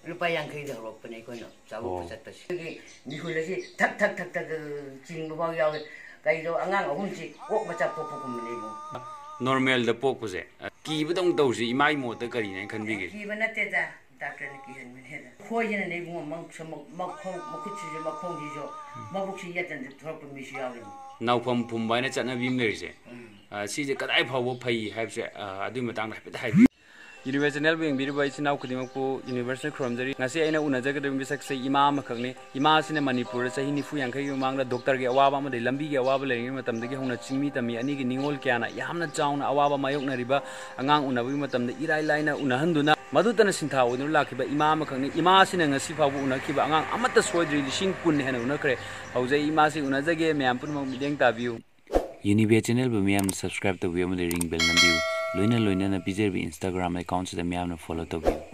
Lupa yang kaya dah rok penai kono, jauh pesat pesat. Jadi mihulasi tak cing bawah yaw, kaya do angang ahun si, macam popo kumene mo. Normal dah pok pose. Ki betong tahu si imai mo tak kari ni kan bigi. Ki mana teda, doctor ni ki hen mana. Kau je ni bunga mang makut si makong si jo, mabuk si ya dan terus pemisi yaw ni. Nau pum bayar cat nabi mleri se. Si je kadai phawo phai hai se adu matang dah peta hai. Universal being biruba isinau kudimakpu universal kromjari ngasi aina unajagadam bisak se ima makhakne ima sine manipur sahi nifu yankhai mangla doctor ge awaba ma de lambi ge awaba leringi matam dagi hona chingmi tami ani gi ningol kyana yamna chauna awaba mayokna riba angang unabi matam de irai laina unahanduna madutana sintha odun lakhiba ima makhakne ima sine ngasi phabu unakhiba angang amata soidri lising kun hena unakre haujai ima si unajage myam punmang mideng tabiu Universal channel bu myam subscribe to view the ring bell nambiu loina na pijer bi Instagram account se myam na follow to view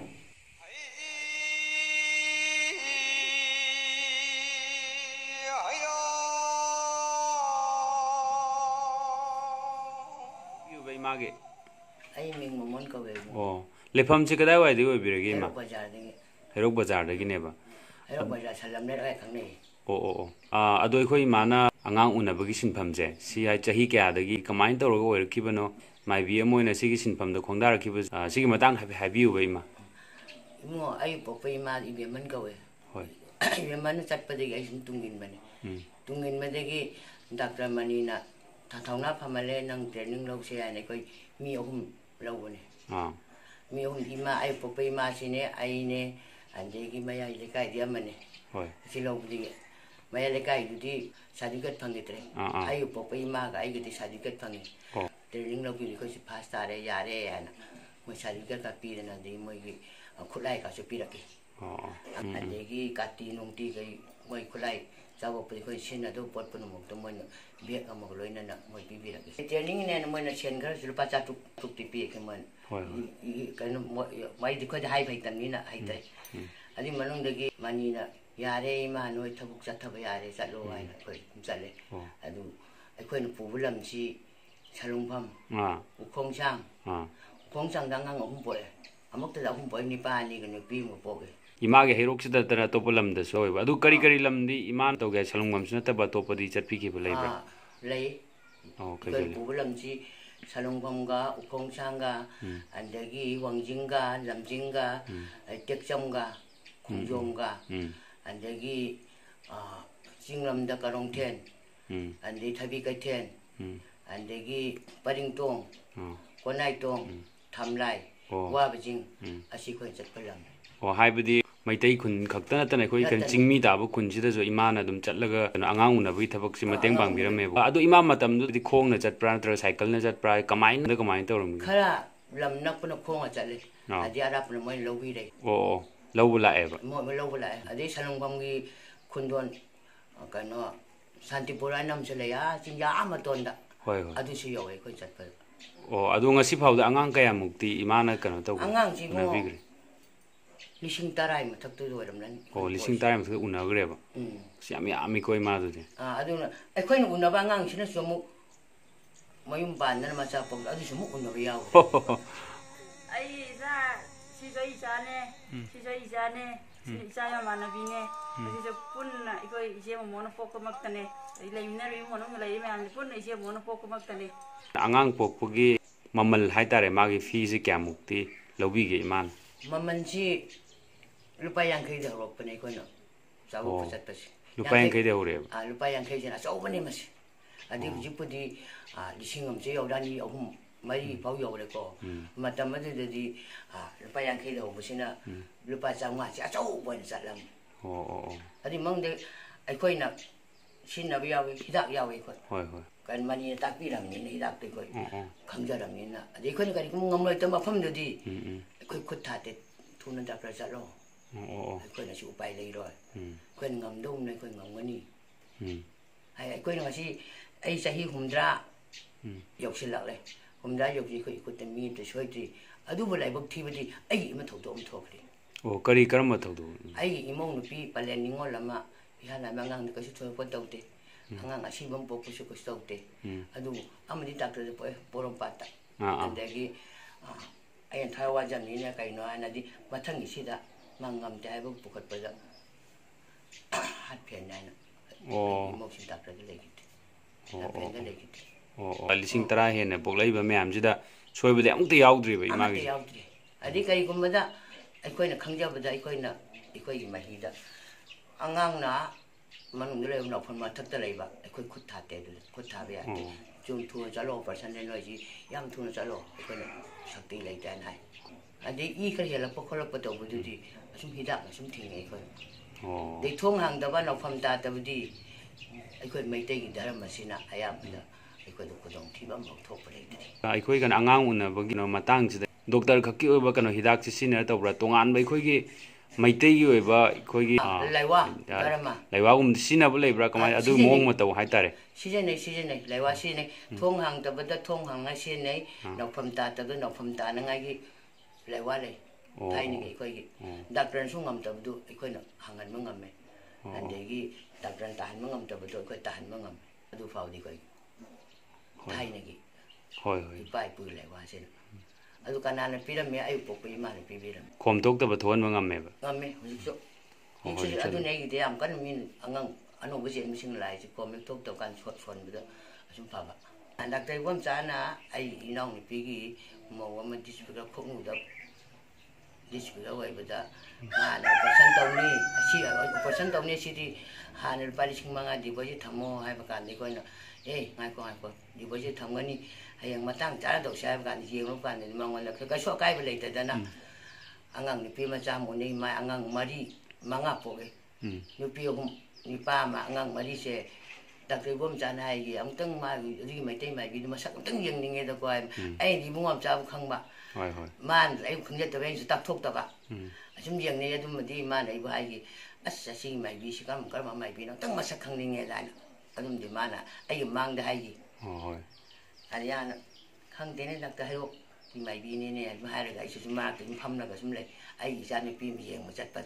bai mage ai ming momon ko be oh lefam se kadai wai de oi birege ma herok bazar de gi ne ba herok bazar salam ne ai khang nei oh adoi khoi mana angang unabagi sinpham je si ai chahi kya dagi kamai tawrga oir khibano Maibi moina sigi sinpham da khongdar khiba sigi matang habiu bai ma mo ai popai ma ibe man gawe hoi ibe man chatpadagi ai sin tungin madagi doctor manina thauna phamale nang training lo se ai koi mi ahum lo ne mi ahum ima ai popai ma sine ai ne andegi maya ile kai dia mane hoi si lo budi maya le kai dudi certificate phangitre ai popai ma ga ai gidi certificate phangi training lo bi ko si pass tare yare ana mo certificate ka pi na de mo gi khulai ka se pi ra ki andegi kati nong ti kai mo khulai jabo pi ko sin na do pot pun mo to mo biak am lo ina na mo pi bi ra ki training ne mo na chen gar sul pa cha tuk ti pi ke man kan mai di ko hai bai tan ni na hai tai adi manung dagi mani na yare ma noi thabuk cha thab yare cha lo ai ko chale adu ai ko nu pu bulam si Salungpam, Ukhongsang, dang ang umboy. Amok ta umboy ni pa ni kan pi mo poge. Ima ge herok sida tara topolam da soi ba. Adu kari lam di iman to ge salungpam sina ta ba topadi chatpi ki bulai ba. Lei. Okay. Bulam si Salungpam ga Ukhongsang ga andagi Wangjing ga Lamjing ga Tekcham ga Khungjong ga andagi Jinglam da Karongten andi Thabi ka ten andegi paringtong konaitong thamlai wabjing asi khoi chatpalam haibadi maitai khun khakta natana khoi kan chingmi da bu khun sida jo imana dum chatlaga angang una bi thabak si mateng bang birame ba adu imam matam du di khong na chatpra natra cycle na chatpra kamai tawrum khara lam nak pun khong a chatle adi ara pun moi lobi dei lobula eba mo lobula adi salungpam gi khundon kano santipura nam chalaya chinja amatonda adu si yawe ko chatpa adu ngasi phau da angang kaya mukti imana kano taw angang ji mo lising tarai mathaktu doram nan lising tarai mathak unagre ba siami ami koi ma du de adu ai khoi nu unaba angang sina somu mayum ban na ma cha pok adu somu unaba yaw ai za si joi jane Saya mana bine, jadi pun ikoi isi Momon pok mak tane, ilai mina ribu Momon ilai mana pun isi Momon pok mak tane. Angang pok pergi mamal hai tare magi fee kya mukti lobi ge iman. Mamal si lupa yang kaya dah rok penai kono, jauh pesat pesat. Lupa yang kaya dah urep. Lupa yang kaya jenas jauh penai mas. Adi jipu di lisingam si Yaodna ni ahum mai pau yo le ko matam adu jadi lupa yang kaya dah busina lupa sama si jauh pun salam. Adi mang de ai koi nak sin na biawi hidak yawi ko. Kan mani tak pi ram ni hidak te koi. Khangja ram ni na. Adi koi kari kum ngam loi tam pham de di. Koi khut tha te thun da pra sa lo. Koi na si upai lei roi. Koi ngam dong nei koi ngam ngani. Ai koi na si ai sahi humdra yok silak le. Humdra yok ji koi ikut mi te soi ti. Adu bolai bak thi badi ai ma thok dom thokri. Kari karam ma thok do. Ai imong nu pi palen ni ngol lama. Ihan na mangang ni kasi thoi pon tawte. Angang asi bam po ko ko tawte. Adu amadi doctor de porong pata. Andagi ayan thawa jam ni na kai no anadi mathang isida mangam te haibu pukat pada hat pen nai na moksin daktar de legit pen de legit lising tara hena poklai ba myam jida soiba de amta yaudri ba ima gi adi kai gumada aikoi na khangja bada aikoi na aikoi mahi da angang na manung le na phon ma thak ta leiba aikoi khut tha te du khut tha ba ya chung thu chalo person ne noi ji yam thu chalo aikoi na sakti lai ta nai adi I ka hela pokhol pa to bu di sum hida sum thing ai khoi de thong hang da ba na pham ta ta bu di aikoi mai te gi daram masina ayam da aikoi do kodong thi ba mo thok pa le di aikoi kan angang una ba gi no matang ji doctor khakki oi ba kano hidak si siner to bra tongan ba aikoi gi maitei gi oi ba aikoi gi laiwa darama laiwa gum sina bu lebra kamai adu mong ma to hai tare season nei laiwa si nei thong hang ta ba da thong hang na si nei no pham ta ta no pham ta na ngai gi laiwa le thai ni aikoi gi doctor su ngam ta bu aikoi na hangan ma ngam me ande gi doctor ta han ma ngam ta bu aikoi ta han ma ngam adu fau di koi thai ni gi hoi hoi pai pu laiwa se adu kanana piramid ayu pokpi ma ne pibiram khom tok ta ba thon ma ngamme ba ngamme hujik so adu ne gi de am kan min angang anu bu jen mising lai ji kom tok to kan shot fon bu da asum pa ba andak tai bom cha na ai inong ni pi gi mo wa ma dispura khok nu da dispura wai ba da ma na person taw ni asi person taw ni si di hanel parising mga di bo ji thamo hai ba kan ni ko na ngai ko di bo ji tham ngani hayang matang cha do sha ba kan ji lo kan ni mangol la ka so kai ba le ta da na angang ni pi ma cha mo ni ma angang mari manga po ge ni pi ni pa ma angang mari se dak re bom cha na gi ang tang ma ri mai tai mai bi ma sak tang yeng ni nge da ko ai di bu ngam cha bu khang ba hoi hoi man ai khang ja ta ben su tak thok ta ba asum yeng ni adu ma di ma nei ba ai gi asa si mai bi si kam ma mai bi no tang ma sak khang ni nge da na adum di ma na ai mang da ai gi hoi Ariana khang te ne dak ta hayo ki mai bi ne ma ha ga isu ma ke pham na ga sum le ai ja ne pi mi yeng ma chat pa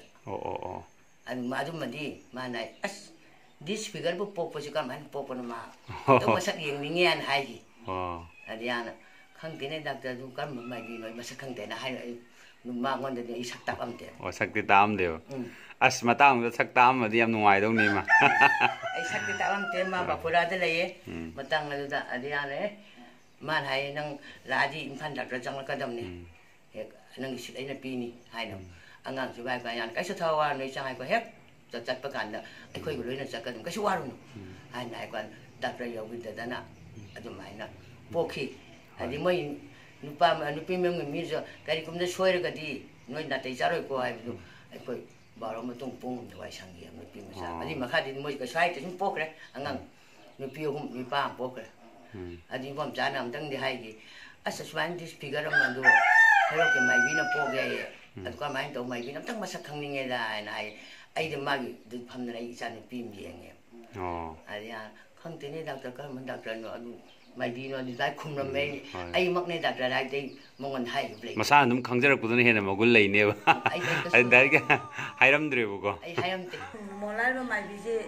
an ma dum ma di ma nai as this figure bu pok pa si kam han pok pa na ma to ma sak yeng ni ngen hai gi Ariana khang te ne dak ta du kam ma mai bi noi ma sak khang te na hai nu ma ngon de i sak tap am te sak ti tam de as matang da sak tam ma di am nuai dong ni ma ai sak ti tap am te ma ba pura de le matang la da Ariana man hai nang ladi impan dak rajang ka dam ni nang si ai na pi ni hai no angang su bai ka yan kai su thawa noi chang hai ko hek chat pa kan da ai khoi ko loi na chak ka dum kai su wa ru hai nai kan dak ra yo bi da na adu mai na pokhi adi moi nupa ma nupi mem mi jo kai kum da soi ra ga di noi na tai cha roi ko hai bu ai khoi ba ro ma tung pung da wai sang gi am nupi ma sa adi ma kha di moi ka sai ta sum pok re angang nupi hum mi pa pok re adi bom cha nam tang di hai gi asa swan dis figure ma do hero ke mai bi na po ge at ka mai to mai bi nam tang ma sak khang ni nge da ai ai de ma gi du pham na ai cha ni pi mi nge ari ya khang te ne doctor ka man doctor no adu mai bi no di dai khum ram me ai mak ne doctor dai te mongon hai ble masa num khangjar ku ne hena magul lei ne ba ai dai ga hairam dre bu ko ai hairam te molai ba mai bi je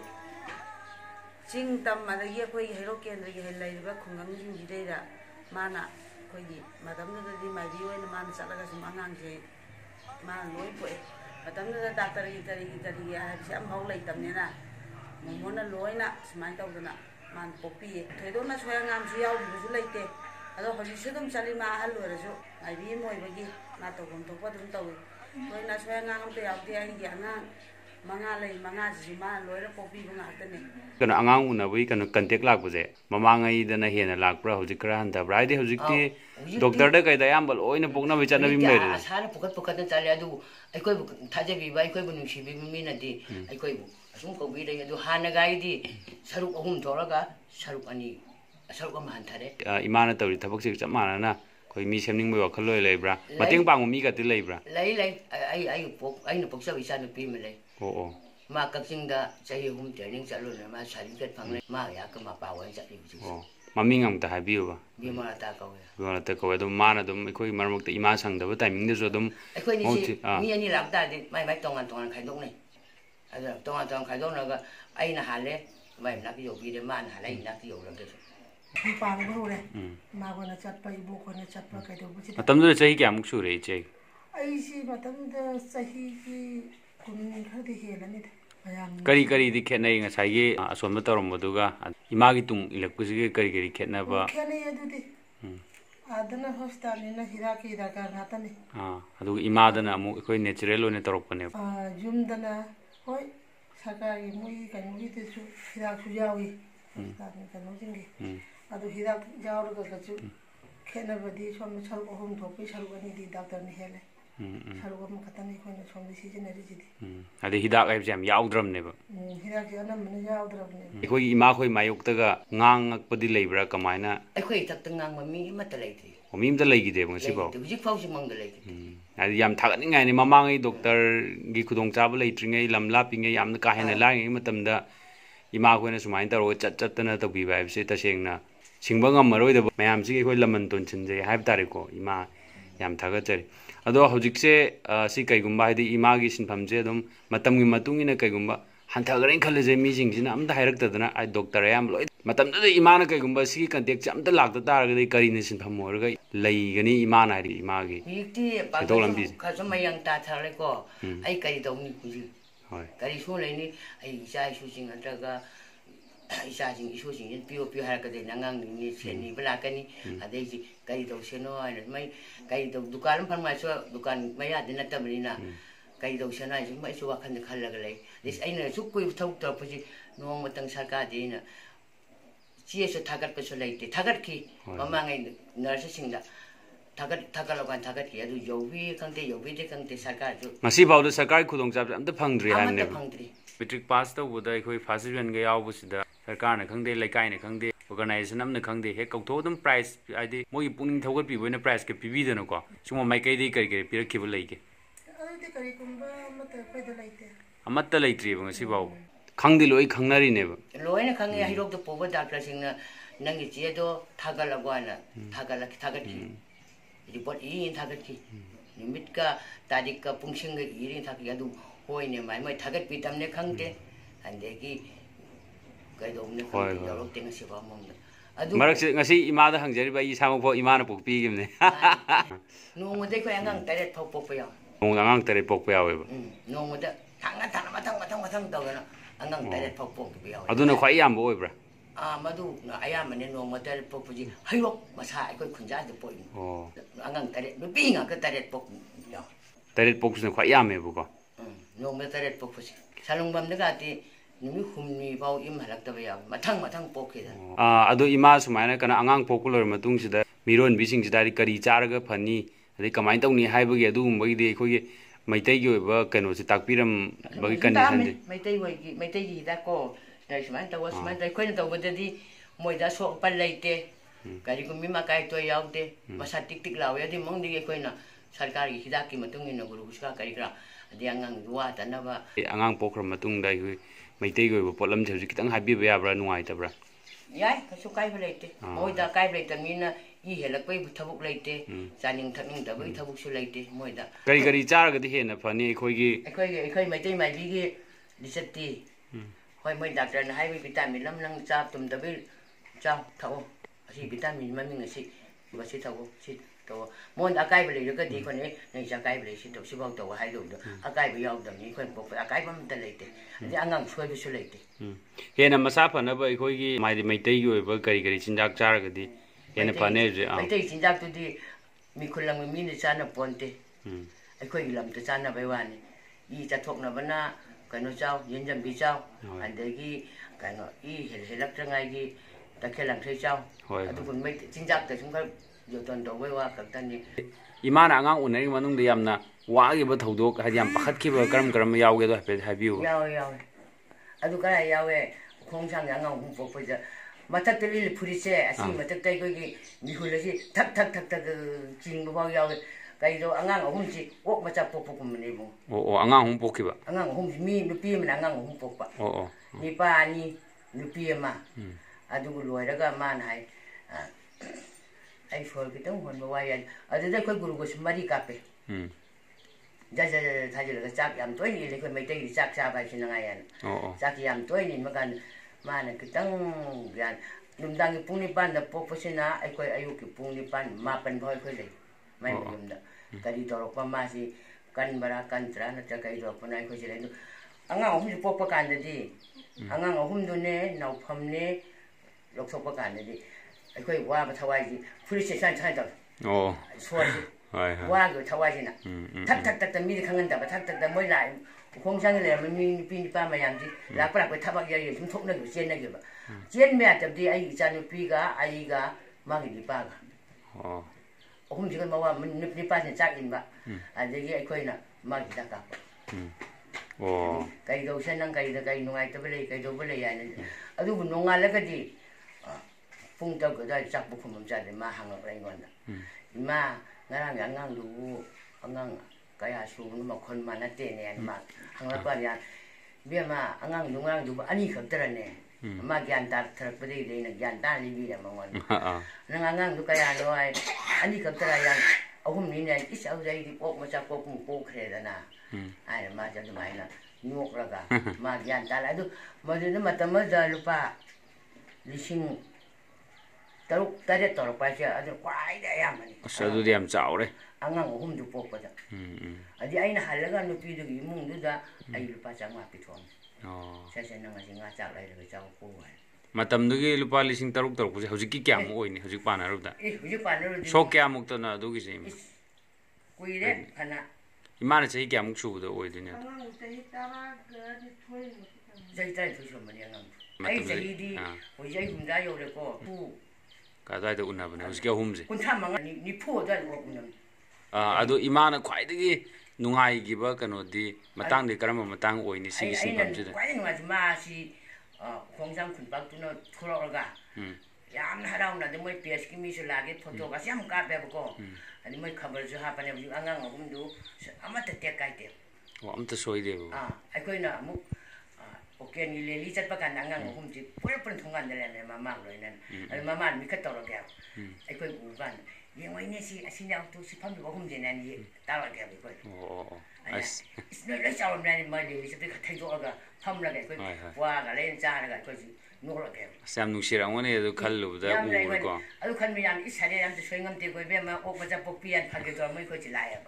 ching tam ma da ye khoi hero kendra ge lai ba khungam jing ji dei da mana khoi gi madam da di mai bi oi na man sa la ga sum angang je ma loi po madam da doctor gi tari ya ha sam hau lai tam ne na momon na loi na smai tau da na man popi thoi do na soya ngam su yau bi su lai te ado hoji su dum chali ma hal lo ra su ai bi moi ba gi na to gom to pa dum tau toi na soya ngam te yau te ai gi angang manga lei manga ji ma loi ra popi ba nga ta ne kana angang una wi kana contact lak bu je mamang ai da na hena lak pra hoji kra han da brai de hoji ti doctor da kai da yam bal oi na pokna bi chana bi me re sa na pokat na chali adu ai koi bu thaje bi bai koi bu nung si bi mi na di ai koi bu asum ko bi dei adu han ga i di saruk ahum thora ga saruk ani saruk am han thare imana tawri thabak si chap mana na koi mi semning mai wakhal loi lei bra mating pang mi ka ti lei bra lei ai pok ai na poksa bi sa na pi me lei ma kaksing da chahi hum training chalu na ma certificate phang le ma ya ka ma pa wan cha bi ji mami ngam ta habi ba bi ma ta ka we bi ma ta ka we dum mana dum khoi marmuk ta ima sang da ba timing de so dum khoi ni ni lam ta di mai tong an khai dong nei ada tong khai dong na ga ai na ha le mai na ki yo bi de ma na ha le na ki yo la de pa ba ro le ma ko na chat pa ibu ko na chat pa kai do bu chi tam du chahi kya muk su re che ꯑꯩꯁꯤ ꯃꯇꯝꯗ ꯆꯍꯤꯒꯤ 10 ꯈꯔꯗꯤ ꯍꯦꯜꯂꯅꯤꯗ ꯀꯔꯤ ꯗꯤ ꯈꯦꯠꯅꯩ ꯉꯁꯥꯏꯒꯤ ꯑꯁꯣꯟꯕ ꯇꯧꯔꯝꯕꯗꯨꯒ ꯏꯃꯥꯒꯤ ꯇꯨꯡ ꯏꯜꯂꯛꯄꯁꯤꯒꯤ ꯀꯔꯤ ꯈꯦꯠꯅꯕ ꯈꯦꯠꯅꯩ ꯑꯗꯨꯗꯤ ꯑꯗꯨꯅ ꯍꯣꯁꯄꯤꯇꯥꯜꯅꯤꯅ ꯍꯤꯗꯥꯛꯀꯤ ꯗꯔꯀꯥꯔ ꯉꯥꯛꯇꯅꯤ ꯑꯗꯨꯒ ꯏꯃꯥꯗꯅ ꯑꯃꯨꯛ ꯑꯩꯈꯣꯏ ꯅꯦꯆꯔꯦꯜ ꯑꯣꯏꯅ ꯇꯧꯔꯛꯄꯅꯦꯕ ꯌꯨꯝꯗꯅ ꯍꯣꯏ ꯁꯔꯀꯥꯔꯒꯤ ꯃꯣꯏꯒꯤ ꯀꯩꯅꯣꯒꯤꯗꯁꯨ ꯍꯤꯗꯥꯛꯁꯨ ꯌꯥꯎꯏ ꯍꯣꯁꯄꯤꯇꯥꯜꯒꯤ ꯀꯩꯅꯣꯁꯤꯡꯒꯤ ꯑꯗꯨ ꯍꯤꯗꯥꯛ ꯌꯥꯎꯔꯒꯁꯨ ꯈꯦꯠꯅꯕꯗꯤ ꯁꯣꯝꯗ ꯁꯔꯨꯛ 3 ꯊꯣꯛꯄꯤ ꯁꯔꯨꯛ 2ꯗꯤ ꯗꯥꯛꯇꯔꯅ ꯍꯦꯜꯂꯦ ꯁꯔꯨꯛ ꯑꯃꯈꯛꯇꯅꯤ ꯑꯩꯈꯣꯏꯅ ꯁꯣꯝꯗ ꯁꯤꯖꯤꯟꯅꯔꯤꯁꯤꯗꯤ ꯑꯗꯩ ꯍꯤꯗꯥꯛ ꯍꯥꯏꯕꯁꯦ ꯌꯥꯝ ꯌꯥꯎꯗ꯭ꯔꯕꯅꯦꯕ ꯍꯤꯗꯥꯛꯁꯦ ꯑꯅꯝꯕꯅ ꯌꯥꯎꯗ꯭ꯔꯕꯅꯦꯕ ꯑꯩꯈꯣꯏꯒꯤ ꯏꯃꯥꯈꯣꯏ ꯃꯥꯌꯣꯛꯇꯒ ꯉꯥꯡꯉꯛꯄꯗꯤ ꯂꯩꯕ꯭ꯔꯥ ꯀꯃꯥꯏꯅ ꯑꯩꯈꯣꯏ ꯏꯊꯛꯇ ꯉꯥꯡꯕ ꯃꯤ ꯑꯃꯠꯇ ꯂꯩꯇ꯭ꯔꯤ ꯃꯤ ꯑꯃꯇ ꯂꯩꯈꯤꯗꯦꯕ ꯉꯁꯤꯐꯥꯎ ꯍꯧꯖꯤꯛ ꯐꯥꯎꯁꯤ ꯃꯪꯗ ꯂꯩꯇꯦ ꯍꯥꯏꯗꯤ ꯌꯥꯝ ꯊꯥꯒꯠꯅꯤꯡꯉꯥꯏꯅꯤ ꯃꯃꯥꯡꯉꯩ ꯗꯣꯛꯇꯔꯒꯤ ꯈꯨꯗꯣꯡꯆꯥꯕ ꯂꯩꯇ꯭ꯔꯤꯉꯩ ꯂꯝ ꯂꯥꯞꯄꯤꯉꯩ ꯌꯥꯝꯅ ꯀꯥ ꯍꯦꯟꯅ ꯂꯥꯏꯔꯤꯉꯩ ꯃꯇꯝꯗ 이마고에는 수많이 따로 ጨጨ뜨나 또 비바입시 다시행나 싱방한 머로이도 마ям지 이거 람만 돈친제 하입다리고 이마 얌 타가짜리 아도 허직세 시 그이군바 하디 이마기 신팜제 좀 마tam기 마뚱이나 그이군바 한타그랭 칼레제 미징지나 암다 하이럭다드나 아이 독터 얌 로이 마tam도 이마나 그이군바 시 컨택트 암다 락다 따라가디 거리는 신팜 모르가 레이거니 이마나 하디 이마기 이티 바도 가서 마양 따타래고 아이 거리도 구지 그리 소래니 이사 이슈징 한다가 이사징 이슈징 비오 하라까지 나강니 세니 블라까니 아데지 가이도 세노 아니 마이 가이도 두칸 판마서 두칸 마야 되나타버리나 가이도 세나 이제 마이 수와칸 칼라글레 this 아이나 숙고이 턱도 보지 노모땅 살까디나 지에서 타갓것을 레이티 타갓키 마망에 너스싱다 타갈로간 타갈기 아주 요비 강대 요비데 강대 살까죠 마시바우도 सरकार खुदोंचाब अमत फंगद्री हाने मैट्रिक पास तौबदा अखोई फर्स्ट डिवीजन गे यावबसिदा सरकारना खंगदे लाइकाइना खंगदे ऑर्गेनाइजेशन अमना खंगदे हे कौथोदम प्राइस आइदे मोई पुनिंग थौगत पिबोइना प्राइस के पिबिदनको सुमो माइकैदे करि पिरखिबो लैके अदि करि कुंबा मत पैदा लैते अमत लैत्रिबो ngasiबाव खंगदे लोई खंगनारिनेब लोइना खंगे हिरोक पोबो डॉक्टर सिंगना नंगी चेदो थागलगवाना थागलकी रिपोर्ट इन थागतकी निमित का तारीख का पुंगसिंग इरिंग थाकी अदु होइने माइ थागत पितमने खंगते अंदेगी कइदोमने खंगते यौरक तेंग सिबा मोंग अदु मरक ngasi इमादा हंगजरिबा इसामो फो इमाना पोकपिगिमने नोंमदे को अंगांग तरेट फो पोकपया नोंग अंगांग तरेट पोकपया वेबा नोंमदा थांगा मथंग तौगना अंगांग तरेट फो पोकपया अदुना ख्वाइ यामबो ओइब्रा मधु अयामने नोंमदा पोकपुजी हयरोक मसा अखोय खुंजादे पोइ अंगांग तरेट नुपी ngaka तरेट पोक तरेट पोकसुना ख्वाइ यामेबको नोंमदा तरेट पोकपुजी सालुंगबमदगाति नुमि हुमनि बाव इम हलक्तबा या मथंग पोकेदा अदो इमा सुमायना कना अंगांग पोकुलर मतुंगसिदा मिरोन बिसिंगसिदारि करी चारगा फनी अदे कमाइन तौनी हाइबगे अदुगुंबगिदि अखोयगे मैतैगी ओइबा कनोसि ताकपिरम बगी कंडीशन दि मैतैगी हिदाको सुमाइन तव सुमाइन अखोयना तौबददि मोइदा सोकपा लैते करिगुमि माकाय तो यावदे मसा टिक टिक लावे अदि मंगदि अखोयना सरकारगी हिदाकी मतुंगिना गुरुगुसका करिग्रा अदि अंगांग दुवा तनबा अंगांग पोखर मतुंगदा अखोय मैतैगी ओइबा पोलम जि खितंग हाबिबा याब्रा नुवाइतब्रा याय कसु काइबा लैते मोइदा काइबा लैतमिना इ हेलकपै थबुक लैते चानिंग थनिंग दबै थबुकसु लैते मोइदा करी चारगदि हेना फनी अखोय मैतै माइबिगी दिसत्ति होय मोइ डॉक्टर ना हाइबे विटामिन लम नंग चाप तुम दबै चाव थाओ असि विटामिन ममिंग असि बसि थाओ सि तो मोन अकाइबा लैरगदि कोने नै जाकाइबा लैसि तो सिबाव तो हाइदोदो अकाइबा यावदमनि कोन पोक अकाइबा मत लैते अदि अंगांग सोइबसु लैते हेना मसा फनबा अखोयगी माइदि मैतैगी ओइबा करी चिंजाक चारगदि हेना फने मैतै चिंजाक तुदि मिखुलंग मिनि चाना पोन्ते अखोयगी लमते चाना बैवानी इ चाथोकनबना कनो चाव येंजंबी चाव अंदगी कनो इ हेलक्त्रंगाइगी तखेलंथै चाव अदुगुन मै चिंजाक त सुंगा जोतन दौबै वा खक्तनि इमाना अंगांग उनरि मनुंग दे यामना वागिबा थौदोक हादि याम पखतखिबा करम यावगे दो हाफे हाबिउ यावे अदु करा यावे खोंसांग अंगांग हुं पोपजा मथक्ते लिल फुरिसे असि मथक्ते कोगी मिहुलसि थक चिंग बाव यावे कइदो अंगांग अहुंसि ओक मचा पोपकुमनेबो अंगांग हुं पोखिबा अंगांग हुं मी नुपी मन अंगांग हुं पोपा निपा ani नुपी अमा अदुगु लोयरगा मान हाय आई फोर कितंग होनबा वाय अदुदा कोइ गुरुगुस मरि कापे जाजा थाजिलगा चाक याम तोइनि लेखो मैतैgi चाक चाबा सिनगायान चाक याम तोइनि मगान माने कितंग यान नुमदांगी पुंग निपान द पोपसिना अखोय अयुकी पुंग निपान मापन भय खोय ले माइ युमदा kari dorokpa masi kan bara kan tra na tra kari dorokpa na ko jile angang ahum pokpa kandadi angang ahum dune nau phamne lokthokpa kandadi akoi wa ba thawai ji police station chai da so wa go thawai ji na thak thak thak mi khangan da thak thak da moi lai khongchang le mi pi pa mayam ji la pra ko thabak ya ye sum thok na go chen na ge ba chen me atabdi ai cha nu pi ga ai ga ma gi pa ga ahum ji ga ma wa ni pa sin chak in ba adegi akoi na ma gi da ka kai do sen nang kai da kai nungai ta bele kai do bele ya ne adu bu nunga la ga di pung ta ga da chak bu khum ja de ma hang la rai ngon da ma ngarang angang du angang kaya su nu ma khon ma na te ne ma hang la pa ya be ma angang du ngarang du ani kham tra ne ma gyan ta thar pa de de na gyan ta li bi da ma ngon nang angang du kaya lo ai ani kham tra ya ahum ni ne is au dai di pok ma cha pok mu pok khre da na ai ma ja du mai na nyok la ga ma gyan ta la du ma de ma ta ma da lupa lising taruk tare taruk pa cha adu kwai da ya mani adu di am chau re angang ahum du pok pa da adi ai na halaga nu pi du imung du da ai lupa cha ma pi thon sa sa na ngi nga cha lai da cha ko wa Mtamdgi lupa lising taruk taruk se hojik ki kya mo oi ni hojik pa na ru da hojik pa na ru so kya muk ta na du gi se kui re khana imana chai kya muk chu da oi de ne jai tai thu so mani angang ai jai di hoi jai hum da yo le ko pu ka dai da unna bane hojik hum se kun tha mang ni phu da ko unam adu imana khwai de gi nungai gi ba kano di matang de karam matang oi ni si si bam ju da kwai nungai ma si khongjang khun pak tu no thuro ga yam na raw na de moi ps ki mi su la ge photo ga syam ka be ko ani moi khabar ju ha pa ne bu angang agum du ama ta te kai te am ta soi de ai koi na mu okay ni le li chat pa kan angang agum ji pura pura thongan de le ma ma loi nan ai ma ma mi kha to ro ga ai koi bu ban ye moi ne si asin ya tu si pham du agum je nan ye ta ro ga bi koi is no le chaw na ni ma de si pe kha thai jo ga pham la ga koi wa ga le cha ga koi ji no ro ga sam nu shi rang ne du khal lu da u ko adu khan mi yan is hare yan de swing am te koi be ma o pa cha pok pian pha ge to moi ko chi la ya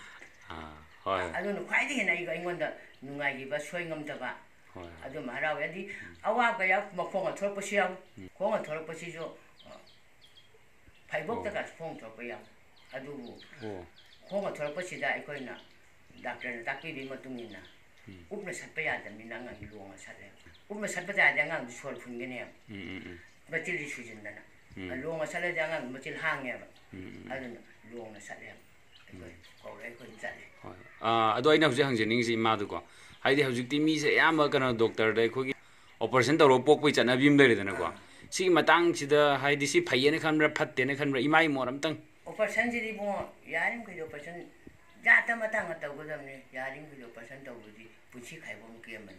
hoi adu no khwai de na i ga ingon da nungai gi ba swing am da ba adu ma ra wa di awa ga ya ma khong a thor pa si ya khong a thor pa si jo phai bok ta ka khong thor pa ya adu khong a thor pa si da ai koi na doctor na tak pi bi ma tung ni na up na sat pa ya da mi na nga hi luang a sat le up na sat pa da nga du sol phun ge ne ba til li su jin da na luang a sat le da nga ma til hang ya ba adu luang na sat le ai ko le ko ja le adu ai na huje hang je ning si ma du ko hai de hujik ti mi se ya ma kana doctor dai ko gi operation taro pok pai chana bim le de na ko si matang si da hai di si phai ne khan ra phat te ne khan ra imai mo ram tang operation ji di bo yarim ko operation ja ta ma ta ma ta go dam ne yarim ko operation ta go di puchi khai bo ke man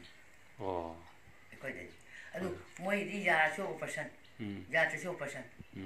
ko de adu moi di ya so operation ya ta so operation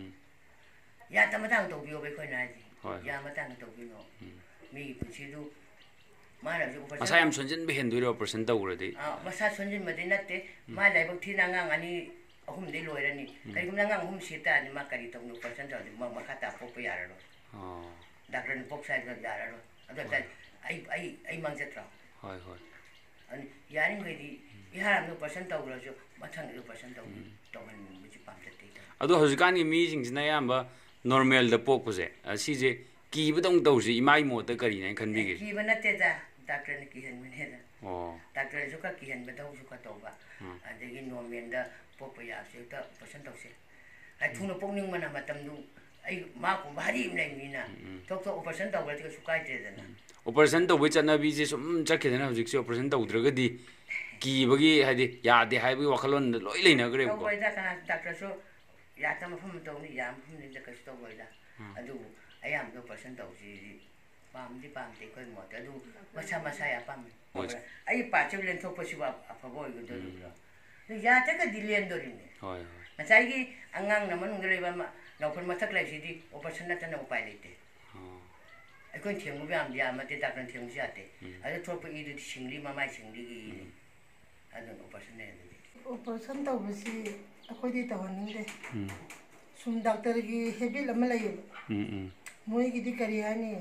ya ta ma ta to bi o be ko na ji ya ma ta to bi no mi puchi du ma ra jo operation asayam sonjin be hendu ro operation ta ura de masa sonjin ma de na te ma lai bak thi na nga ani ahum de loi ra ni kai gum na nga ahum sita ni ma kari to no operation ta de ma kha ta pok pa ya ra ro doctor ni pok sai ga ya ra ro adu ta ai mang ja tra hoi hoi ani yaring ge di ihara no operation ta ura jo mathang no operation ta to han mi ji pam ta te adu hojikan ni mi jing jina ya ba normal da pok pu je si je ki bu dong to ji imai mo ta kari ne khan bi ge ki ba na te da doctor ni ki han me ne da doctor ju ka ki han ba dau ju ka to ba adegi normal da pok pa ya se ta operation ta se ai thu no pok ning ma na matam du ai ma ko bari im lai ni na tok tok operation ta ba ti ka su kai te da na operation to bi chana bi je sum cha ke na hojik se operation ta udra ga di ki ba gi ha di ya de hai bi wakhalon loi lai na gre ko ko da kana doctor so ya ta ma pham to ni ya pham ni da ka sto go da adu ayam do operation ta ji pam di pam te ko mo ta du masa ya pam ai pa che len thok pa si ba a bo go do du ya ta ka di len do ni hoi masai gi angang na man ngre ba ma no phon ma thak lai si di operation na ta na upai le te ai ko thiam mu ba am ya ma te ta kan thiam sia te ai thok pa i du singli ma mai singli gi ni adu operation ne operation ta ba si akoi di ta wan ni de sum doctor gi hebil ama lai moi gi di kari hani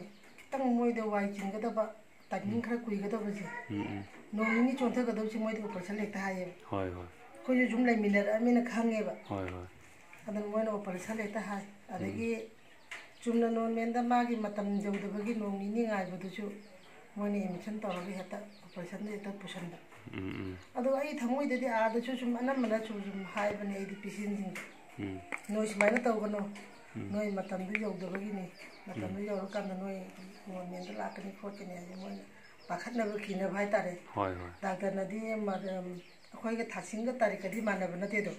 खितंग मोइदे वाई चिंगदबा timing खरा कुइगदबसे नोंनि चोंथगदबसे मोइदे operation लेता हाये होय होय कोइ जुम लै मिनर अमिना खांगेबा होय होय अदन मोइना ऑपरेशन लेता हाय अदगी चुमना नोन मेंदा मागी मतम जौदबगी नोंनि गायबदुसु मोइना एडमिशन तौरगे हेता ऑपरेशन लेता पुसनबा अदो आई थमोइददि आदसु सुम अनमना सुम हायबने एदि पेशेंट जिंग नोइ सुमाइना तौगनो नोइ मतमदु जौदबगिनी मतमदु जौरकांदा नोइ नोनमेंदा लाकनी खोचने मोइना पाखतनबो खिनब हाय तारे होय होय डॉक्टर नदी अखोइगा थासिंगा तारिकदि मानब नतेदो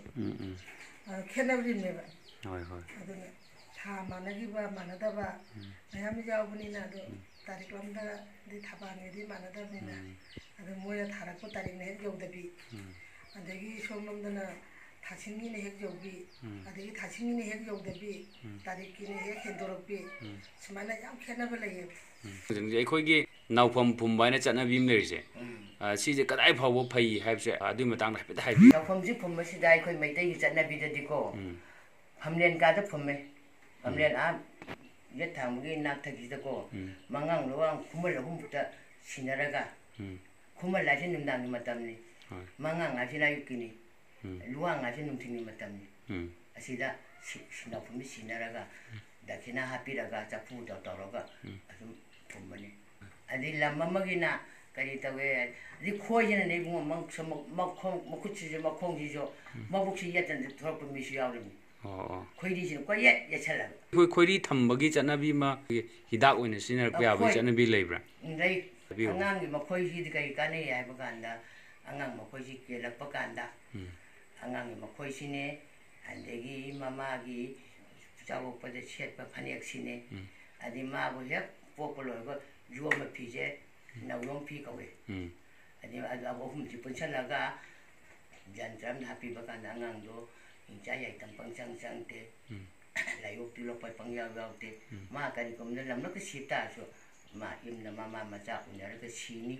खेनबरिनेबा होय होय अदुने था मानगिबा मानदबा मयाम जावबनिना अदो तारिक लमदा दि थाबानेदि मानदबनिना अदो मोइना थारकपो तारिकने हेक जौदबि अदगी सोमलमदना थासिंगिने हेक जौबि अदगी थासिंगिने हेक जौदबि तारिककिने हेक हेंदोरकबि सुमाइना याम खेनबा लैये ꯑꯩꯈꯣꯏꯒꯤ ꯅꯥꯎꯐꯝ ꯐꯨꯝꯕ ꯍꯥꯏꯅ ꯆꯠꯅꯕꯤ ꯑꯃ ꯂꯩꯔꯤꯁꯦ ꯁꯤꯁꯦ ꯀꯗꯥꯏ ꯐꯥꯎꯕ ꯐꯩ ꯍꯥꯏꯕꯁꯦ ꯑꯗꯨꯒꯤ ꯃꯇꯥꯡꯗ ꯍꯥꯏꯐꯦꯠ ꯍꯥꯏꯕꯤꯌꯨ ꯅꯥꯎꯐꯝꯁꯤ ꯐꯨꯝꯕꯁꯤꯗ ꯑꯩꯈꯣꯏ ꯃꯩꯇꯩꯒꯤ ꯆꯠꯅꯕꯤꯗꯗꯤꯀꯣ ꯐꯝꯂꯦꯟ ꯀꯥꯗ ꯐꯨꯝꯃꯦ ꯐꯝꯂꯦꯟ ꯌꯦꯠ ꯊꯥꯡꯕꯒꯤ ꯅꯥꯛꯊꯛꯁꯤꯗꯀꯣ ꯃꯉꯥꯡ ꯂꯨꯋꯥꯡ ꯈꯨꯃꯜ ꯑꯍꯨꯝꯃꯨꯛꯇ ꯁꯤꯟꯅꯔꯒ ꯈꯨꯃꯜ ꯍꯥꯏꯁꯦ ꯅꯨꯡꯗꯥꯡꯒꯤ ꯃꯇꯝꯅꯤ ꯃꯉꯥꯡ ꯍꯥꯏꯁꯤꯅ ꯑꯌꯨꯛꯀꯤꯅꯤ ꯂꯨꯋꯥꯡ ꯍꯥꯏꯁꯦ ꯅꯨꯡꯊꯤꯟꯒꯤ ꯃꯇꯝꯅꯤ ꯑꯁꯤꯗ ꯅꯥꯎꯐꯝꯁꯤ ꯁꯤꯟꯅꯔꯒ ꯗꯈꯤꯅꯥ ꯍꯥꯞꯄꯤꯔꯒ ꯆꯐꯨꯗ ꯇꯧꯔꯒ ꯑꯗꯨꯝ ꯐꯨꯝꯕꯅꯤ ꯑꯗꯩ ꯂꯝ ꯑꯃꯒꯤꯅ ꯀꯔꯤ ꯇꯧꯋꯦ ꯑꯗꯩ ꯈꯣꯏꯁꯤꯅꯅꯦ ꯏꯕꯨꯡꯉꯣ ꯃꯈꯨꯠꯁꯤꯁꯨ ꯃꯈꯣꯡꯁꯤꯁꯨ ꯃꯕꯨꯛꯁꯤ ꯌꯦꯠꯇꯅ ꯊꯣꯔꯛꯄ ꯃꯤꯁꯨ ꯌꯥꯎꯔꯤꯅꯤ ꯈꯣꯏꯔꯤꯁꯤꯅ ꯀꯣꯏꯌꯦꯠ ꯌꯦꯠꯁꯜꯂꯒ ꯑꯩꯈꯣꯏ ꯈꯣꯏꯔꯤ ꯊꯝꯕꯒꯤ ꯆꯠꯅꯕꯤ ꯑꯃ ꯍꯤꯗꯥꯛ ꯑꯣꯏꯅ ꯁꯤꯖꯤꯟꯅꯔꯛꯄ ꯌꯥꯕꯒꯤ ꯆꯠꯅꯕꯤ ꯂꯩꯕ꯭ꯔꯥ ꯂꯩ ꯑꯉꯥꯡꯒꯤ ꯃꯈꯣꯏꯁꯤꯗꯤ ꯀꯔꯤ ꯀꯥꯟꯅꯩ ꯍꯥꯏꯕ ꯀꯥꯟꯗ ꯑꯉꯥꯡ ꯃꯈꯣꯏꯁꯤ ꯀꯦꯜꯂꯛꯄ ꯀꯥꯟꯗ ꯑꯉꯥꯡꯒꯤ ꯃꯈꯣꯏꯁꯤꯅꯦ ꯑꯗꯒꯤ ꯃꯃꯥꯒꯤ ꯆꯥꯎꯔꯛꯄꯗ ꯁꯦꯠꯄ ꯐꯅꯦꯛꯁꯤꯅꯦ ꯑꯗꯩ ꯃꯥꯕꯨ ꯍꯦꯛ ꯄꯣꯛꯄ ꯂꯣꯏꯔꯒ ꯌꯣꯝꯕ ꯐꯤꯁꯦ ꯅꯧꯌꯣꯝ ꯐꯤ ꯀꯧꯋꯦ ꯑꯗꯩ ꯑꯍꯨꯝꯁꯤ ꯄꯨꯟꯁꯜꯂꯒ ꯖꯟꯇ꯭ꯔ ꯑꯃꯗ ꯍꯥꯞꯄꯤꯕ ꯀꯥꯟꯗ ꯑꯉꯥꯡꯗꯣ ꯍꯤꯡꯆꯥ ꯌꯥꯏꯇꯝ ꯄꯪꯆꯪ ꯆꯪꯗꯦ ꯂꯥꯏꯌꯣꯛ ꯇꯤꯜꯂꯣꯛꯄ ꯄꯪꯌꯥꯎ ꯌꯥꯎꯗꯦ ꯃꯥ ꯀꯔꯤꯒꯨꯝꯕꯗ ꯂꯝꯂꯛꯇ ꯁꯤꯕ ꯇꯥꯔꯁꯨ ꯃꯥ ꯌꯨꯝꯗ ꯃꯃꯥ ꯃꯆꯥ ꯎꯅꯔꯒ ꯁꯤꯅꯤ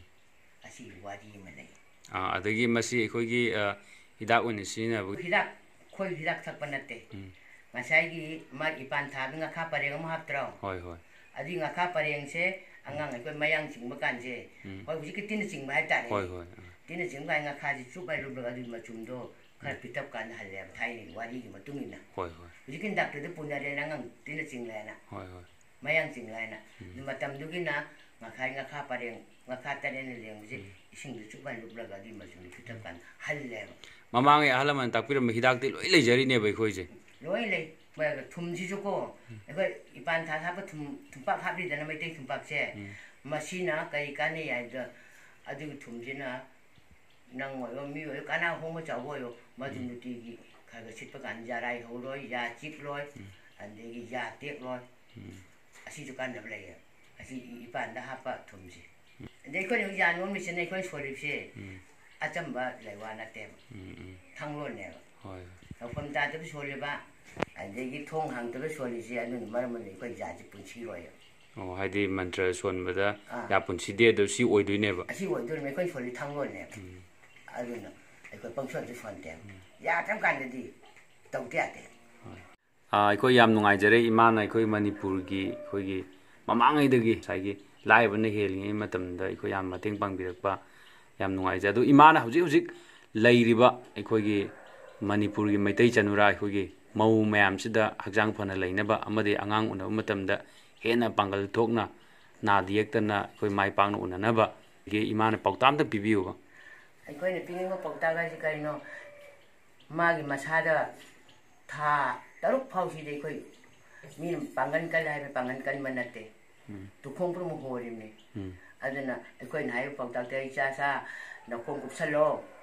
ꯑꯁꯤꯒꯤ ꯋꯥꯔꯤ ꯑꯃ ꯂꯩ ꯑꯗꯒꯤ ꯃꯁꯤ ꯑꯩꯈꯣꯏꯒꯤ ꯍꯤꯗꯥꯛ ꯑꯣꯏꯅ ꯁꯤꯖꯤꯟꯅꯕ ꯍꯤꯗꯥꯛ ꯑꯩꯈꯣꯏ ꯍꯤꯗꯥꯛ ꯊꯛꯄ ꯅꯠꯇꯦ ꯉꯁꯥꯏꯒꯤ ꯃꯥ ꯏꯄꯥꯟ ꯊꯥꯕ ꯉꯥꯈꯥ ꯄꯔꯦꯡ ꯑꯃ ꯍꯥꯞꯇ꯭ꯔꯣ ꯍꯣꯏ ꯍꯣꯏ ꯑꯗꯨꯒꯤ ꯉꯥꯈꯥ ꯄꯔꯦꯡꯁꯦ ꯑꯉꯥꯡ ꯑꯩꯈꯣꯏ ꯃꯌꯥꯡ ꯆꯤꯡꯕ ꯀꯥꯟꯁꯦ ꯍꯣꯏ ꯍꯧꯖꯤꯛꯀꯤ ꯇꯤꯟꯅ ꯆꯤꯡꯕ ꯍꯥꯏꯇꯥꯔꯦ ꯍꯣꯏ ꯍꯣꯏ ꯇꯤꯟꯅ ꯆꯤꯡꯕ ꯀꯥꯟ ꯉꯥꯈꯥꯁꯤ ꯆꯨꯞ ꯍꯥꯏꯔꯨꯕꯒ ꯑꯗꯨꯒꯤ ꯃꯆꯨꯝꯗꯣ ꯈꯔ ꯄꯤꯊꯞ ꯀꯥꯟꯗ ꯍꯜꯂꯦꯕ ꯊꯥꯏꯅꯒꯤ ꯋꯥꯔꯤꯒꯤ ꯃꯇꯨꯡ ꯏꯟꯅ ꯍꯣꯏ ꯍꯣꯏ ꯍꯧꯖꯤꯛꯀꯤ ꯗꯥꯛꯇꯔꯗ ꯄꯨꯅꯔꯦꯅ ꯑꯉꯥꯡ ꯇꯤꯟꯅ ꯆꯤꯡꯂꯦꯅ ꯍꯣꯏ ꯍꯣꯏ ꯃꯌꯥꯡ ꯆꯤꯡꯂꯦꯅ ꯑꯗꯨ ꯃꯇꯝꯗꯨꯒꯤꯅ ꯉꯥꯈꯥ ꯄꯔꯦꯡ ꯉꯥꯈꯥ ꯇꯔꯦꯠꯅ ꯂꯦꯡꯕꯁꯦ ꯏꯁꯤꯡꯗ ꯆꯨꯞ ꯍꯥꯏꯔꯨꯕꯒ ꯑꯗꯨꯒꯤ ꯃꯆꯨꯝꯗꯣ ꯄꯤꯊꯞ ꯀꯥꯟꯗ ꯍꯜꯂꯦꯕ ꯃꯃꯥꯡꯒꯤ ꯑꯍꯜ ꯂꯃꯟ ꯇꯥꯛꯄꯤꯔꯝꯕ ꯍꯤꯗꯥꯛꯇꯤ ꯂꯣꯏ ꯂꯩꯖꯔꯤꯅꯦꯕ ꯑꯩꯈꯣꯏꯁꯦ ꯂꯣꯏ ꯂꯩ ꯊꯨꯝꯁꯤꯁꯨꯀꯣ ꯑꯩꯈꯣꯏ ꯏꯄꯥꯟ ꯊꯥ ꯍꯥꯞꯄ ꯊꯨꯝꯄꯥꯛ ꯍꯥꯞꯂꯤꯗꯅ ꯃꯩꯇꯩ ꯊꯨꯝꯄꯥꯛꯁꯦ ꯃꯁꯤꯅ ꯀꯔꯤ ꯀꯥꯟꯅꯩ ꯍꯥꯏꯕꯗ ꯑꯗꯨꯒꯤ ꯊꯨꯝꯁꯤꯅ ꯅꯪ ꯑꯣꯏꯔꯣ ꯃꯤ ꯑꯣꯏꯔꯣ ꯀꯅꯥ ꯍꯣꯡꯕ ꯆꯥꯎꯕ ꯑꯣꯏꯔꯣ ꯃꯗꯨ ꯅꯨꯡꯇꯤꯒꯤ ꯈꯔ ꯈꯔ ꯁꯤꯠꯄ ꯀꯥꯟꯗ ꯌꯥꯔꯥꯏ ꯍꯧꯔꯣꯏ ꯌꯥ ꯆꯤꯛꯂꯣꯏ ꯑꯗꯒꯤ ꯌꯥ ꯇꯦꯛꯂꯣꯏ ꯑꯁꯤꯁꯨ ꯀꯥꯟꯅꯕ ꯂꯩꯌꯦ ꯑꯁꯤ ꯏꯄꯥꯟꯗ ꯍꯥꯞꯄ ꯊꯨꯝꯁꯤ ꯑꯗꯩ ꯑꯩꯈꯣꯏꯅ ꯍꯧꯖꯤꯛ ꯌꯥ ꯅꯣꯟꯕꯁꯤꯅ ꯑꯩꯈꯣꯏꯅ ꯁꯣꯜꯂꯤꯕꯁꯦ ꯑꯆꯝꯕ ꯂꯩꯋꯥ ꯅꯠꯇꯦꯕ ꯊꯥꯡꯂꯣꯟꯅꯦꯕ ꯂꯧꯐꯝ ꯇꯥꯗꯕ ꯁꯣꯜꯂꯤꯕ ꯑꯗꯒꯤ ꯊꯣꯡ ꯍꯥꯡꯗꯕ ꯁꯣꯜꯂꯤꯁꯦ ꯑꯗꯨꯅ ꯃꯔꯝ ꯑꯣꯏꯅ ꯑꯩꯈꯣꯏ ꯌꯥꯁꯤ ꯄꯨꯟꯁꯤꯔꯣꯏꯕ ꯍꯥꯏꯗꯤ ꯃꯟꯇ꯭ꯔ ꯁꯣꯟꯕꯗ ꯌꯥ ꯄꯨꯟꯁꯤꯗꯦ ꯑꯗꯨ ꯁꯤ ꯑꯣꯏꯗꯣꯏꯅꯦꯕ ꯑꯁꯤ ꯑꯣꯏꯗꯣꯏꯅꯦ ꯑꯩꯈꯣꯏ ꯁꯣꯜꯂꯤ ꯊꯥꯡꯂꯣꯟꯅꯦꯕ ꯑꯗꯨꯅ ꯑꯩꯈꯣꯏ ꯄꯪꯁꯣꯟꯁꯨ ꯁꯣꯟꯗꯦꯕ ꯌꯥꯗ꯭ꯔꯕ ꯀꯥꯟꯗꯗꯤ ꯇꯧꯗ ꯌꯥꯗꯦ ꯑꯩꯈꯣꯏ ꯌꯥꯝ ꯅꯨꯡꯉꯥꯏꯖꯔꯦ ꯏꯃꯥꯅ ꯑꯩꯈꯣꯏ ꯃꯅꯤꯄꯨꯔꯒꯤ ꯑꯩꯈꯣꯏꯒꯤ ꯃꯃꯥꯡꯉꯩꯗꯒꯤ ꯉꯁꯥꯏꯒꯤ ꯂꯥꯏꯔꯕꯅ ꯍꯦꯜꯂꯤꯉꯩ ꯃꯇꯝꯗ ꯑꯩꯈꯣꯏ ꯌꯥꯝ ꯃꯇꯦꯡ ꯄꯥꯡꯕꯤꯔꯛꯄ ꯌꯥꯝ ꯅꯨꯡꯉꯥꯏꯖꯩ ꯑꯗꯣ ꯏꯃꯥꯅ ꯍꯧꯖꯤꯛ ꯍꯧꯖꯤꯛ ꯂꯩꯔꯤꯕ ꯑꯩꯈꯣꯏꯒꯤ ꯃꯅꯤꯄꯨꯔꯒꯤ ꯃꯩꯇꯩ ꯆꯅꯨꯔꯥ ꯑꯩꯈꯣꯏꯒꯤ ꯃꯧ ꯃꯌꯥꯝꯁꯤꯗ ꯍꯛꯆꯥꯡ ꯐꯅ ꯂꯩꯅꯕ ꯑꯃꯗꯤ ꯑꯉꯥꯡ ꯎꯅꯕ ꯃꯇꯝꯗ ꯍꯦꯟꯅ ꯄꯥꯡꯒꯜ ꯊꯣꯛꯅ ꯅꯥꯗ ꯌꯦꯛꯇꯅ ꯑꯩꯈꯣꯏ ꯃꯥꯏ ꯄꯥꯛꯅ ꯎꯅꯅꯕ ꯏꯃꯥꯅ ꯄꯥꯎꯇꯥꯛ ꯑꯝꯇ ꯄꯤꯕꯤꯌꯨꯕ ꯑꯩꯈꯣꯏꯅ ꯄꯤꯅꯤꯡꯕ ꯄꯥꯎꯇꯥꯛ ꯍꯥꯏꯁꯤ ꯀꯔꯤꯅꯣ ꯃꯥꯒꯤ ꯃꯁꯥꯗ ꯊꯥ 6 ꯐꯥꯎꯁꯤꯗ ꯑꯩꯈꯣꯏ ꯃꯤꯅ ꯄꯥꯡꯒꯟ ꯀꯜꯂꯦ ꯍꯥꯏꯕ ꯄꯥꯡꯒꯟ ꯀꯟꯕ ꯅꯠꯇꯦ ꯇꯨꯈꯣꯡ ꯄꯨꯝꯅꯃꯛ ꯍꯣꯔꯤꯕꯅꯤ ꯑꯗꯨꯅ ꯑꯩꯈꯣꯏꯅ ꯍꯥꯏꯕ ꯄꯥꯎꯇꯥꯛꯇ ꯏꯆꯥ ꯅꯈꯣꯡ ꯀꯨꯞꯁꯜꯂꯣ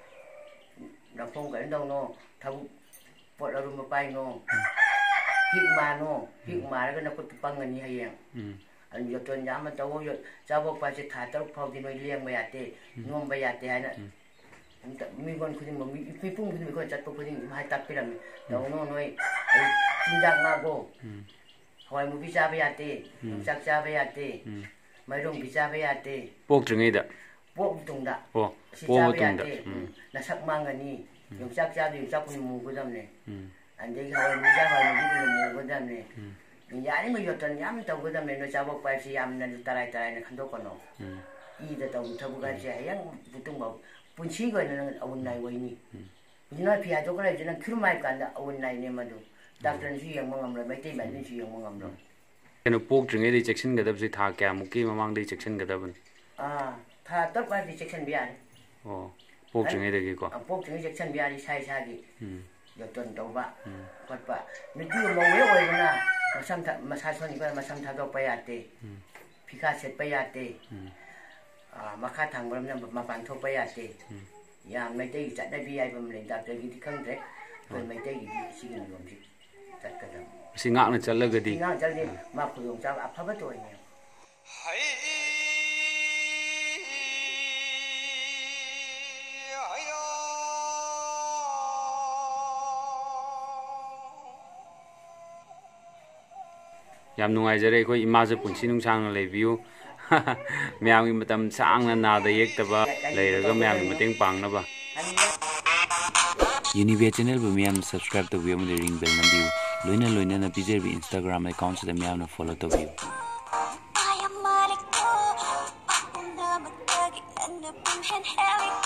ꯅꯈꯣꯡ ꯀꯩꯅꯣ ꯇꯧꯅꯣ ꯊꯕꯛ ꯄꯣꯠ ꯑꯔꯨꯝꯕ ꯄꯥꯏꯅꯣ ꯍꯤꯛ ꯃꯥꯅꯣ ꯍꯤꯛ ꯃꯥꯔꯒ ꯅꯈꯨꯠꯇꯨ ꯄꯪꯒꯅꯤ ꯍꯌꯦꯡ ꯑꯗꯨ ꯌꯣꯇꯣꯟ ꯌꯥꯝꯅ ꯇꯧꯋꯣ ꯆꯥꯕꯣꯛꯄꯁꯦ ꯊꯥ 6 ꯐꯥꯎꯗꯤ ꯅꯣꯏ ꯂꯦꯡꯕ ꯌꯥꯗꯦ ꯅꯣꯝꯕ ꯌꯥꯗꯦ ꯍꯥꯏꯅ ꯃꯤꯉꯣꯟ ꯈꯨꯗꯤꯡꯃꯛ ꯃꯤꯄꯨꯝ ꯈꯨꯗꯤꯡꯃꯛ ꯑꯩꯈꯣꯏ ꯆꯠꯄ ꯈꯨꯗꯤꯡ ꯍꯥꯏ ꯇꯥꯛꯄꯤꯔꯝꯃꯤ ꯇꯧꯅꯣ ꯅꯣꯏ ꯆꯤꯟꯖꯥꯛ ꯉꯥꯒꯣ ꯍꯋꯥꯏ ꯃꯨꯕꯤ ꯆꯥꯕ ꯌꯥꯗꯦ ꯌꯣꯡꯆꯥꯛ ꯆꯥꯕ ꯌꯥꯗꯦ ꯃꯥꯏꯔꯣꯡꯕꯤ ꯆꯥꯕ ꯌꯥꯗꯦ ꯄꯣꯛꯇ꯭ꯔꯤꯉꯩꯗ ꯄꯣꯛ ꯃꯇꯨꯡꯗ ꯁꯤ ꯆꯥꯕ ꯌꯥꯗꯦ ꯅꯁꯛ ꯃꯥꯡꯒꯅꯤ ꯌꯣꯡꯆꯥꯛ ꯆꯥꯕꯗ ꯌꯣꯡꯆꯥꯛ ꯀꯨꯝꯅ ꯃꯨꯒꯗꯕꯅꯦ ꯑꯗꯒꯤ ꯍꯋꯥꯏ ꯃꯨꯕꯤ ꯆꯥꯕ ꯍꯋꯥꯏ ꯃꯨꯕꯤ ꯀꯨꯝꯅ ꯃꯨꯒꯗꯕꯅꯦ yani mo yoton yam taw go dam no jabok pa si yam na tarai tarai na khando kono I da taw thabu ga je yang butung ba punchi go na awun nai wai ni ina pia to kala jina khurmai kan da awun nai ne madu doctor ni yang mo ngam lo mai te ban ni yang mo ngam lo keno pok tringe di section ga dab si tha kya muki mamang di section ga dabun tha top ba di section biya oh pok tringe de gi ko pok tringe section biya di sai sa gi yoton taw ba pat ba ni du mo we oi na masam ni ko masam tha do pa ya te phika set pa ya te makha thang bram na ma pan tho pa ya te ya mai te chat da bi ai bam le doctor gi ti khang tre ko mai te gi si gi lom ji chat ka da si ngak na chal ga di ngak chal di ma khu yong cha a pha ba to ni yam nungai jare ko ima je punchi nung sang le view myam gi matam sang na da yek ta ba le ra ga myam gi mateng pang na ba Unive channel bu myam subscribe to view the ring bell na view loina na pije bi Instagram account se myam na follow to view I am